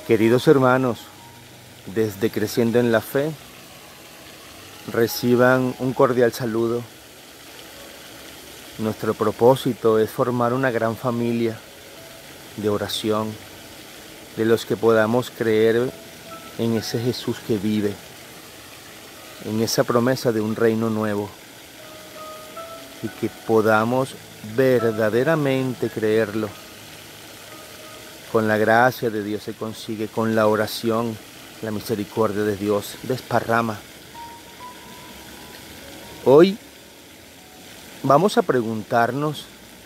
Queridos hermanos, desde Creciendo en la Fe, reciban un cordial saludo. Nuestro propósito es formar una gran familia de oración, de los que podamos creer en ese Jesús que vive, en esa promesa de un reino nuevo, y que podamos verdaderamente creerlo. Con la gracia de Dios se consigue, con la oración, la misericordia de Dios desparrama. Hoy vamos a preguntarnos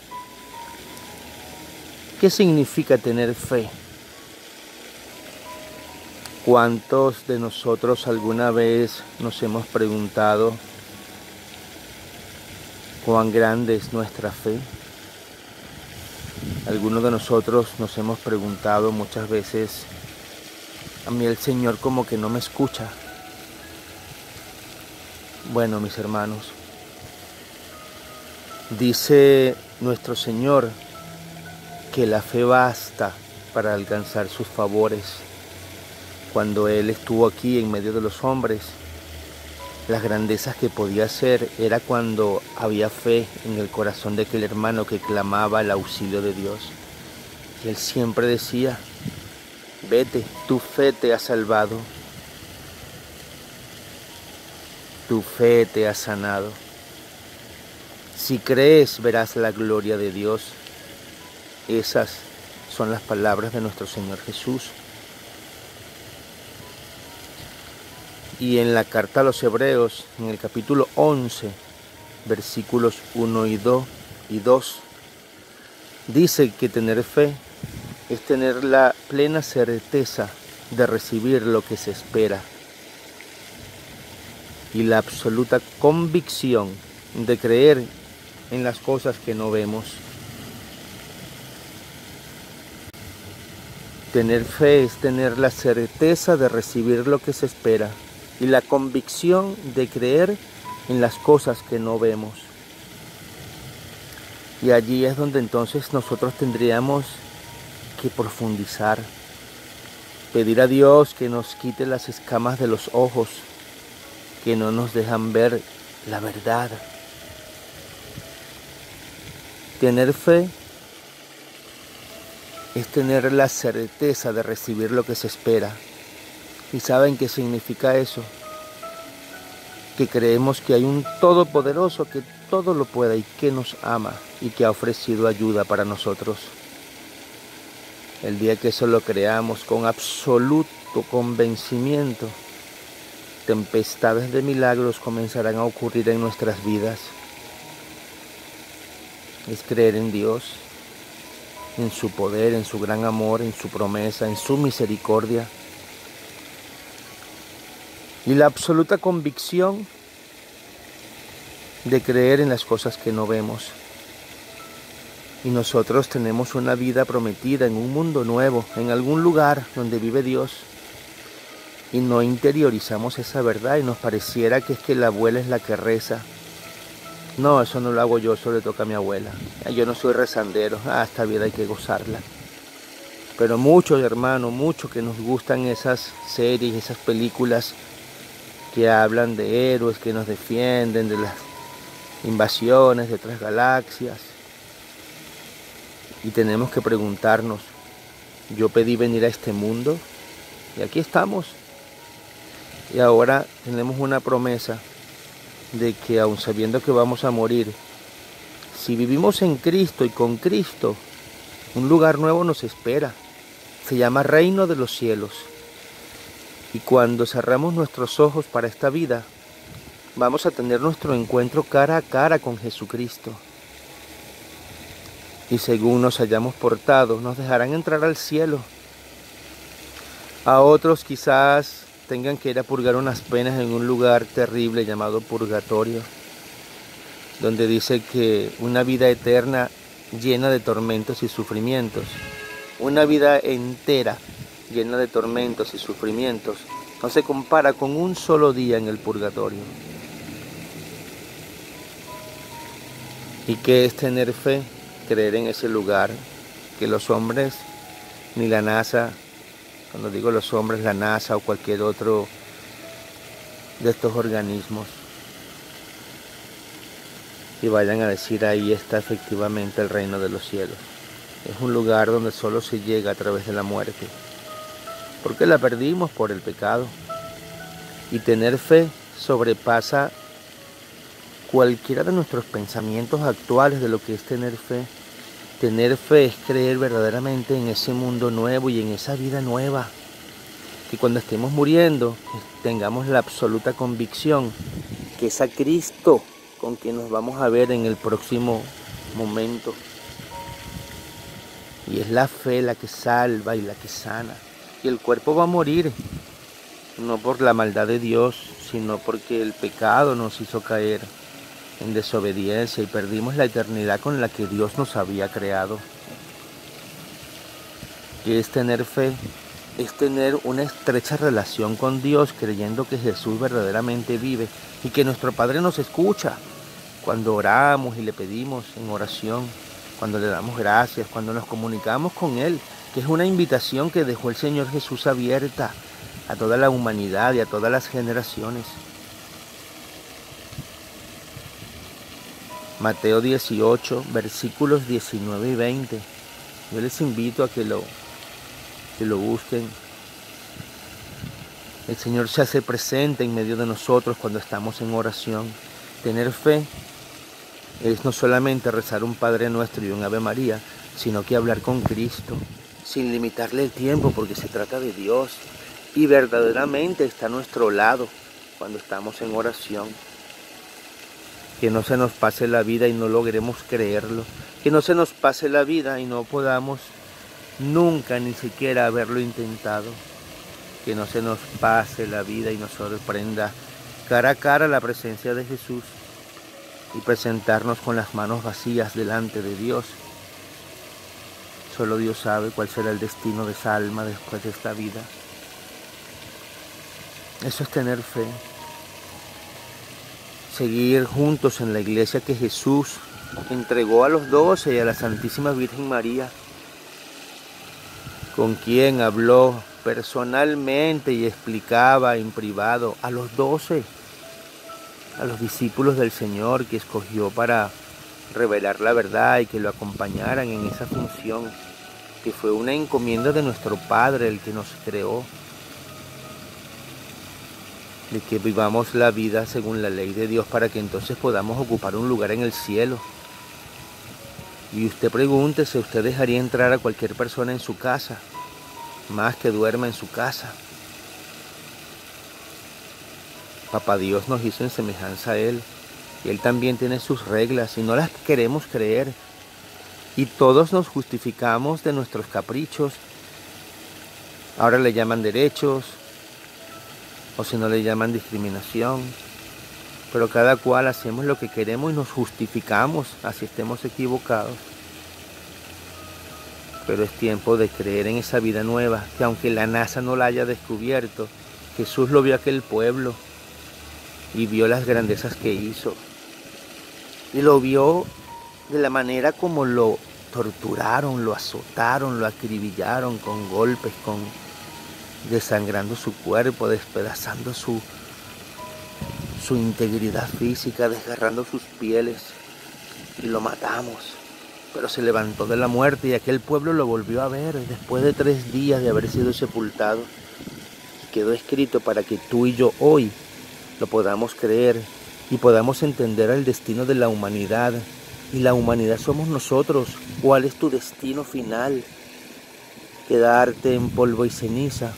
qué significa tener fe. ¿Cuántos de nosotros alguna vez nos hemos preguntado cuán grande es nuestra fe? Algunos de nosotros nos hemos preguntado muchas veces, a mí el Señor como que no me escucha. Bueno, mis hermanos, dice nuestro Señor que la fe basta para alcanzar sus favores. Cuando Él estuvo aquí en medio de los hombres, las grandezas que podía hacer era cuando había fe en el corazón de aquel hermano que clamaba el auxilio de Dios. Y Él siempre decía, vete, tu fe te ha salvado, tu fe te ha sanado. Si crees, verás la gloria de Dios. Esas son las palabras de nuestro Señor Jesús. Y en la carta a los Hebreos, en el capítulo 11, versículos 1 y 2, dice que tener fe es tener la plena certeza de recibir lo que se espera y la absoluta convicción de creer en las cosas que no vemos. Tener fe es tener la certeza de recibir lo que se espera y la convicción de creer en las cosas que no vemos. Y allí es donde entonces nosotros tendríamos que profundizar, pedir a Dios que nos quite las escamas de los ojos que no nos dejan ver la verdad. Tener fe es tener la certeza de recibir lo que se espera. ¿Y saben qué significa eso? Que creemos que hay un Todopoderoso que todo lo puede y que nos ama y que ha ofrecido ayuda para nosotros. El día que eso lo creamos con absoluto convencimiento, tempestades de milagros comenzarán a ocurrir en nuestras vidas. Es creer en Dios, en su poder, en su gran amor, en su promesa, en su misericordia. Y la absoluta convicción de creer en las cosas que no vemos. Y nosotros tenemos una vida prometida en un mundo nuevo, en algún lugar donde vive Dios. Y no interiorizamos esa verdad y nos pareciera que es que la abuela es la que reza. No, eso no lo hago yo, eso le toca a mi abuela. Yo no soy rezandero, esta vida hay que gozarla. Pero muchos, hermanos, muchos que nos gustan esas series, esas películas que hablan de héroes que nos defienden de las invasiones de otras galaxias. Y tenemos que preguntarnos, yo pedí venir a este mundo y aquí estamos. Y ahora tenemos una promesa de que aun sabiendo que vamos a morir, si vivimos en Cristo y con Cristo, un lugar nuevo nos espera. Se llama Reino de los Cielos. Y cuando cerramos nuestros ojos para esta vida, vamos a tener nuestro encuentro cara a cara con Jesucristo. Y según nos hayamos portado, nos dejarán entrar al cielo. A otros quizás tengan que ir a purgar unas penas en un lugar terrible llamado purgatorio, donde dice que una vida eterna llena de tormentos y sufrimientos, una vida entera llena de tormentos y sufrimientos, no se compara con un solo día en el purgatorio. ¿Y qué es tener fe? Creer en ese lugar que los hombres, ni la NASA, Cuando digo los hombres, la NASA o cualquier otro de estos organismos, y vayan a decir: ahí está efectivamente el reino de los cielos. Es un lugar donde solo se llega a través de la muerte, porque la perdimos por el pecado. Y tener fe sobrepasa cualquiera de nuestros pensamientos actuales de lo que es tener fe. Tener fe es creer verdaderamente en ese mundo nuevo y en esa vida nueva. Que cuando estemos muriendo tengamos la absoluta convicción que es a Cristo con quien nos vamos a ver en el próximo momento. Y es la fe la que salva y la que sana. Y el cuerpo va a morir, no por la maldad de Dios, sino porque el pecado nos hizo caer en desobediencia y perdimos la eternidad con la que Dios nos había creado. ¿Qué es tener fe? Es tener una estrecha relación con Dios, creyendo que Jesús verdaderamente vive y que nuestro Padre nos escucha cuando oramos y le pedimos en oración, cuando le damos gracias, cuando nos comunicamos con Él, que es una invitación que dejó el Señor Jesús abierta a toda la humanidad y a todas las generaciones. Mateo 18, versículos 19 y 20. Yo les invito a que lo busquen. El Señor se hace presente en medio de nosotros cuando estamos en oración. Tener fe es no solamente rezar un Padre Nuestro y un Ave María, sino que hablar con Cristo, sin limitarle el tiempo, porque se trata de Dios. Y verdaderamente está a nuestro lado cuando estamos en oración. Que no se nos pase la vida y no logremos creerlo. Que no se nos pase la vida y no podamos nunca ni siquiera haberlo intentado. Que no se nos pase la vida y nos sorprenda cara a cara la presencia de Jesús y presentarnos con las manos vacías delante de Dios. Solo Dios sabe cuál será el destino de esa alma después de esta vida. Eso es tener fe. Seguir juntos en la iglesia que Jesús entregó a los 12 y a la Santísima Virgen María, con quien habló personalmente y explicaba en privado a los 12, a los discípulos del Señor que escogió para revelar la verdad y que lo acompañaran en esa función, que fue una encomienda de nuestro Padre, el que nos creó, de que vivamos la vida según la ley de Dios para que entonces podamos ocupar un lugar en el cielo. Y usted pregúntese, ¿usted dejaría entrar a cualquier persona en su casa, más que duerma en su casa? Papá Dios nos hizo en semejanza a Él, y Él también tiene sus reglas y no las queremos creer. Y todos nos justificamos de nuestros caprichos. Ahora le llaman derechos, o si no le llaman discriminación, pero cada cual hacemos lo que queremos y nos justificamos, así estemos equivocados. Pero es tiempo de creer en esa vida nueva, que aunque la NASA no la haya descubierto, Jesús lo vio a aquel pueblo y vio las grandezas que hizo. Y lo vio de la manera como lo torturaron, lo azotaron, lo acribillaron con golpes, desangrando su cuerpo, despedazando su integridad física, desgarrando sus pieles, y lo matamos. Pero se levantó de la muerte y aquel pueblo lo volvió a ver después de 3 días de haber sido sepultado. Y quedó escrito para que tú y yo hoy lo podamos creer y podamos entender el destino de la humanidad. Y la humanidad somos nosotros. ¿Cuál es tu destino final? ¿Quedarte en polvo y ceniza?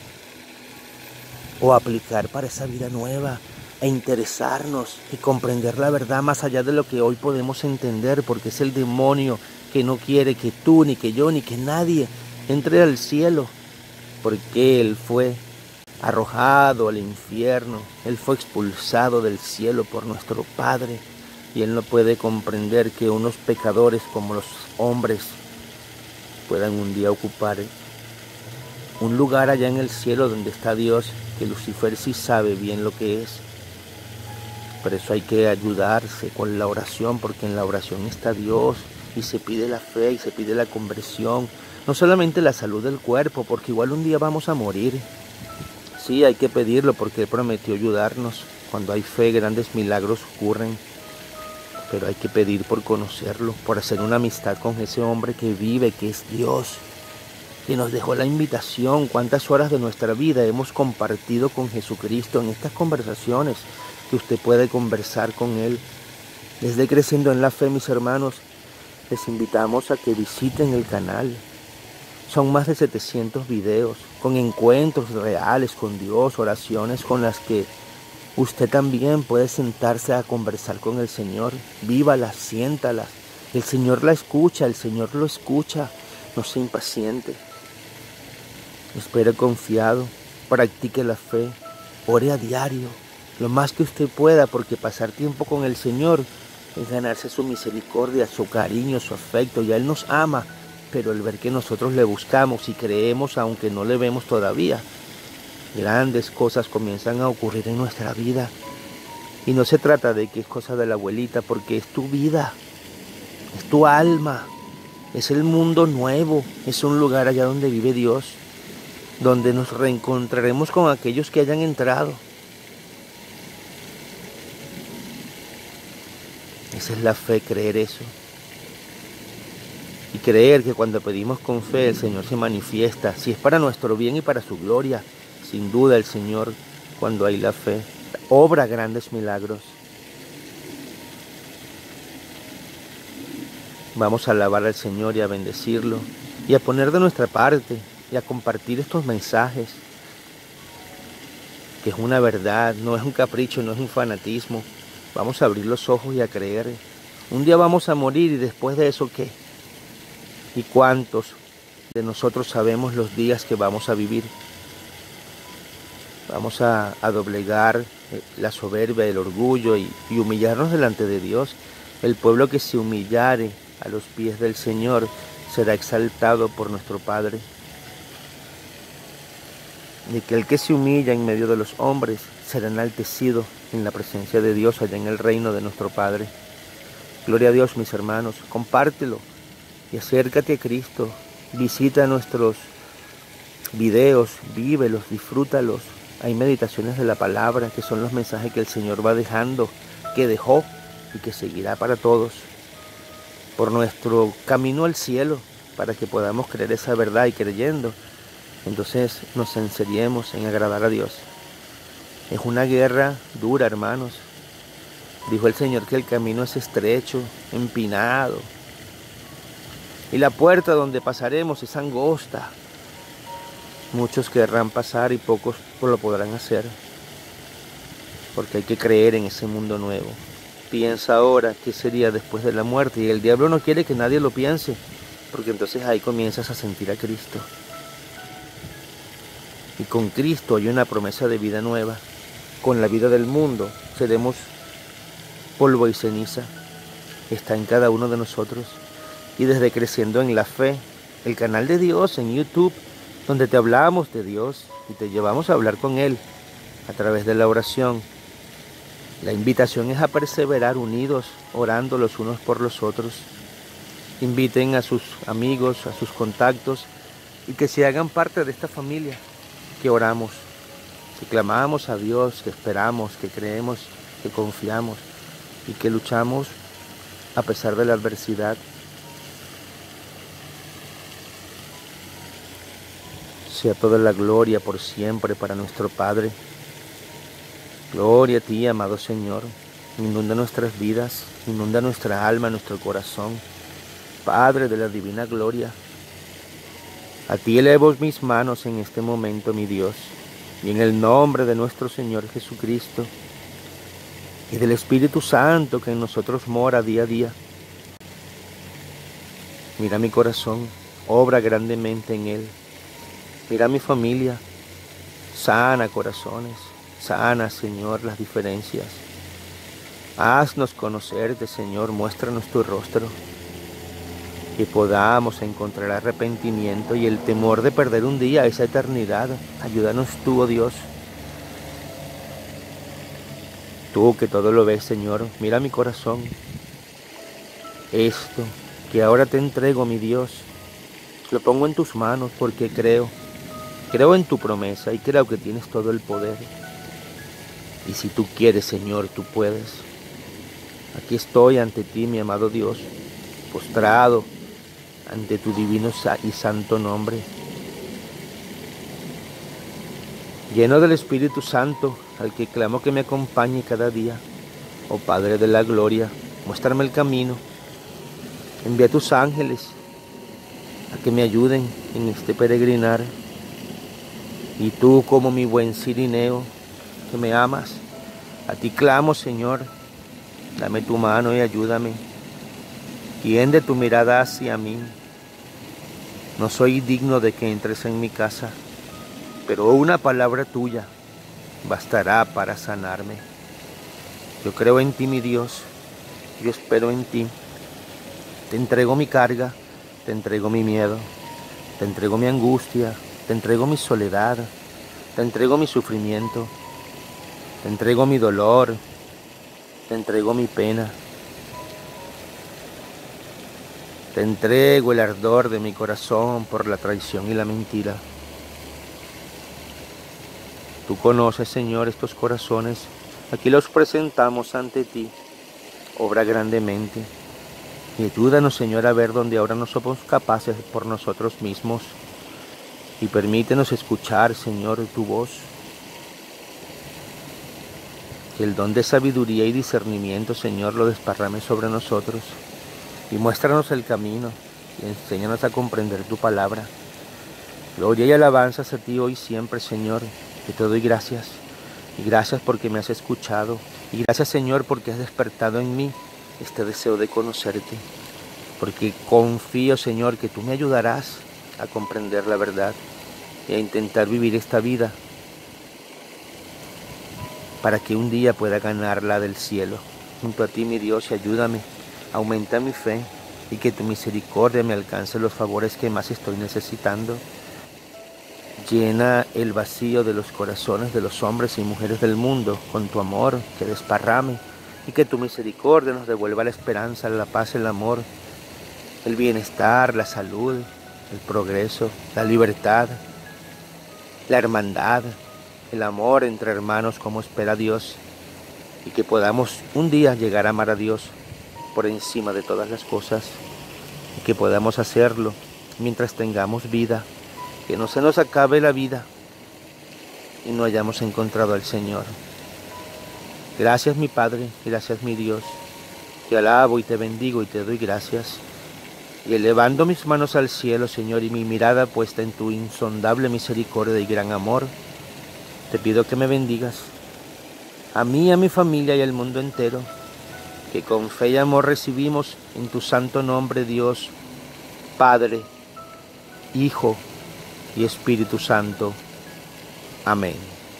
¿O aplicar para esa vida nueva e interesarnos y comprender la verdad más allá de lo que hoy podemos entender? Porque es el demonio que no quiere que tú, ni que yo, ni que nadie entre al cielo. Porque Él fue arrojado al infierno. Él fue expulsado del cielo por nuestro Padre. Y Él no puede comprender que unos pecadores como los hombres puedan un día ocupar un lugar allá en el cielo donde está Dios, que Lucifer sí sabe bien lo que es. Por eso hay que ayudarse con la oración, porque en la oración está Dios y se pide la fe y se pide la conversión No solamente la salud del cuerpo, porque igual un día vamos a morir. Sí, hay que pedirlo porque Él prometió ayudarnos. Cuando hay fe, grandes milagros ocurren. Pero hay que pedir por conocerlo, por hacer una amistad con ese hombre que vive, que es Dios, que nos dejó la invitación. Cuántas horas de nuestra vida hemos compartido con Jesucristo en estas conversaciones que usted puede conversar con Él. Desde Creciendo en la Fe, mis hermanos, les invitamos a que visiten el canal. Son más de 700 videos con encuentros reales con Dios, oraciones con las que usted también puede sentarse a conversar con el Señor. Vívalas, siéntalas. El Señor la escucha, el Señor lo escucha. No sea impaciente. Espere confiado, practique la fe, ore a diario, lo más que usted pueda, porque pasar tiempo con el Señor es ganarse su misericordia, su cariño, su afecto. Ya Él nos ama, pero el ver que nosotros le buscamos y creemos, aunque no le vemos todavía, grandes cosas comienzan a ocurrir en nuestra vida. Y no se trata de que es cosa de la abuelita, porque es tu vida, es tu alma, es el mundo nuevo, es un lugar allá donde vive Dios, donde nos reencontraremos con aquellos que hayan entrado. Esa es la fe, creer eso. Y creer que cuando pedimos con fe el Señor se manifiesta, si es para nuestro bien y para su gloria. Sin duda el Señor, cuando hay la fe, obra grandes milagros. Vamos a alabar al Señor y a bendecirlo y a poner de nuestra parte y a compartir estos mensajes, que es una verdad, no es un capricho, no es un fanatismo. Vamos a abrir los ojos y a creer. Un día vamos a morir y después de eso, ¿qué? ¿Y cuántos de nosotros sabemos los días que vamos a vivir? Vamos a doblegar la soberbia, el orgullo y humillarnos delante de Dios. El pueblo que se humillare a los pies del Señor será exaltado por nuestro Padre. De que el que se humilla en medio de los hombres será enaltecido en la presencia de Dios allá en el reino de nuestro Padre. Gloria a Dios, mis hermanos. Compártelo y acércate a Cristo. Visita nuestros videos, vívelos, disfrútalos. Hay meditaciones de la palabra, que son los mensajes que el Señor va dejando, que dejó y que seguirá para todos. Por nuestro camino al cielo, para que podamos creer esa verdad y creyendo, entonces nos enseñemos en agradar a Dios. Es una guerra dura, hermanos. Dijo el Señor que el camino es estrecho, empinado, y la puerta donde pasaremos es angosta. Muchos querrán pasar y pocos lo podrán hacer, porque hay que creer en ese mundo nuevo. Piensa ahora qué sería después de la muerte, y el diablo no quiere que nadie lo piense, porque entonces ahí comienzas a sentir a Cristo. Y con Cristo hay una promesa de vida nueva. Con la vida del mundo seremos polvo y ceniza. Está en cada uno de nosotros. Y desde Creciendo en la Fe, el canal de Dios en YouTube, donde te hablamos de Dios y te llevamos a hablar con Él a través de la oración. La invitación es a perseverar unidos, orando los unos por los otros. Inviten a sus amigos, a sus contactos, y que se hagan parte de esta familia, que oramos, que clamamos a Dios, que esperamos, que creemos, que confiamos y que luchamos a pesar de la adversidad. Sea toda la gloria por siempre para nuestro Padre. Gloria a ti, amado Señor. Inunda nuestras vidas, inunda nuestra alma, nuestro corazón. Padre de la divina gloria, a ti elevo mis manos en este momento, mi Dios, y en el nombre de nuestro Señor Jesucristo y del Espíritu Santo que en nosotros mora día a día. Mira mi corazón, obra grandemente en él. Mira mi familia, sana corazones, sana, Señor, las diferencias. Haznos conocerte, Señor, muéstranos tu rostro, que podamos encontrar arrepentimiento y el temor de perder un día, esa eternidad. Ayúdanos tú, oh Dios. Tú que todo lo ves, Señor, mira mi corazón. Esto que ahora te entrego, mi Dios, Lo pongo en tus manos porque creo en tu promesa y creo que tienes todo el poder. Y si tú quieres, Señor, tú puedes. Aquí estoy ante ti, mi amado Dios, postrado ante tu divino y santo nombre, lleno del Espíritu Santo, al que clamo que me acompañe cada día. Oh Padre de la gloria, muéstrame el camino. Envía a tus ángeles a que me ayuden en este peregrinar. Y tú, como mi buen cirineo, que me amas, a ti clamo, Señor. Dame tu mano y ayúdame. Tiende tu mirada hacia mí. No soy digno de que entres en mi casa, pero una palabra tuya bastará para sanarme. Yo creo en ti, mi Dios. Yo espero en ti. Te entrego mi carga, te entrego mi miedo, te entrego mi angustia, te entrego mi soledad, te entrego mi sufrimiento, te entrego mi dolor, te entrego mi pena. Te entrego el ardor de mi corazón por la traición y la mentira. Tú conoces, Señor, estos corazones. Aquí los presentamos ante ti. Obra grandemente. Y ayúdanos, Señor, a ver donde ahora no somos capaces por nosotros mismos. Y permítenos escuchar, Señor, tu voz. Que el don de sabiduría y discernimiento, Señor, lo desparrame sobre nosotros. Y muéstranos el camino y enséñanos a comprender tu palabra. Gloria y alabanzas a ti hoy y siempre, Señor. Que te doy gracias. Y gracias porque me has escuchado. Y gracias, Señor, porque has despertado en mí este deseo de conocerte. Porque confío, Señor, que tú me ayudarás a comprender la verdad y a intentar vivir esta vida para que un día pueda ganar la del cielo. Junto a ti, mi Dios, y ayúdame. Aumenta mi fe y que tu misericordia me alcance los favores que más estoy necesitando. Llena el vacío de los corazones de los hombres y mujeres del mundo con tu amor que desparrame y que tu misericordia nos devuelva la esperanza, la paz, el amor, el bienestar, la salud, el progreso, la libertad, la hermandad, el amor entre hermanos como espera Dios y que podamos un día llegar a amar a Dios por encima de todas las cosas y que podamos hacerlo mientras tengamos vida, que no se nos acabe la vida y no hayamos encontrado al Señor. Gracias, mi Padre, gracias, mi Dios. Te alabo y te bendigo y te doy gracias. Y elevando mis manos al cielo, Señor, y mi mirada puesta en tu insondable misericordia y gran amor, te pido que me bendigas, a mí, a mi familia y al mundo entero, que con fe y amor recibimos en tu santo nombre, Dios, Padre, Hijo y Espíritu Santo. Amén.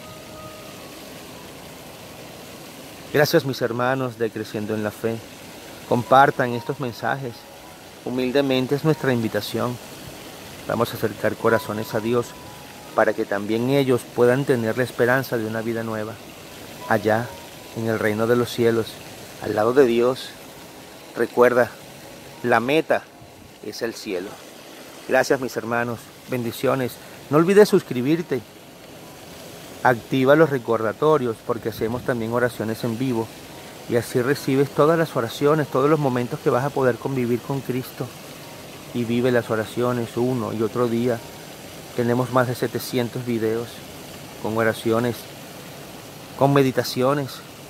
Gracias, mis hermanos de Creciendo en la Fe. Compartan estos mensajes. Humildemente es nuestra invitación. Vamos a acercar corazones a Dios para que también ellos puedan tener la esperanza de una vida nueva, allá en el reino de los cielos, al lado de Dios. Recuerda, la meta es el cielo. Gracias, mis hermanos. Bendiciones. No olvides suscribirte. Activa los recordatorios porque hacemos también oraciones en vivo. Y así recibes todas las oraciones, todos los momentos que vas a poder convivir con Cristo. Y vive las oraciones uno y otro día. Tenemos más de 700 videos con oraciones, con meditaciones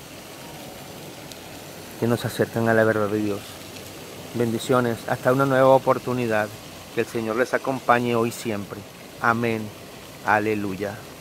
que nos acercan a la verdad de Dios. Bendiciones, hasta una nueva oportunidad. Que el Señor les acompañe hoy y siempre. Amén. Aleluya.